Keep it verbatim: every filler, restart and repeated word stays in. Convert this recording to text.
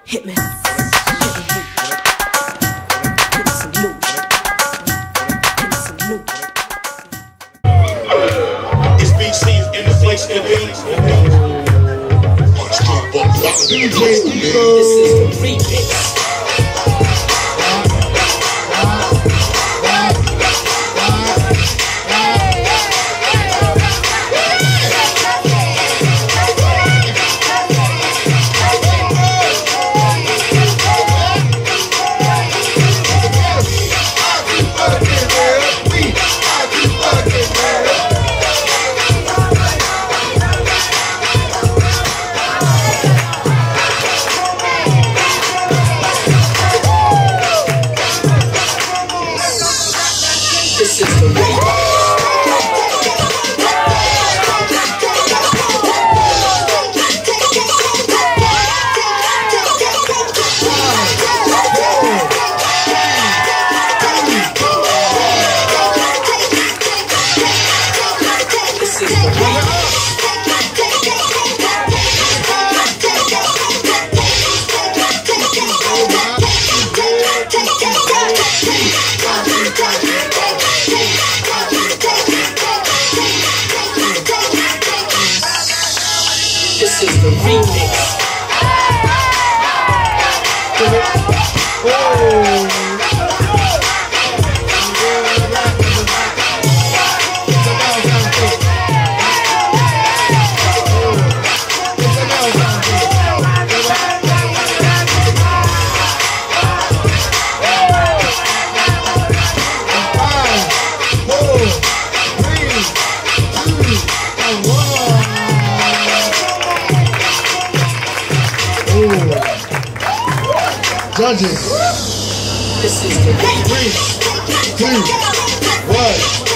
Hit me. Hit me. Hit me some new. Hit me some new. It's B C in the place to be. This is the remix. This is the remix. This is the remix. Judges. This is the Three, two, one.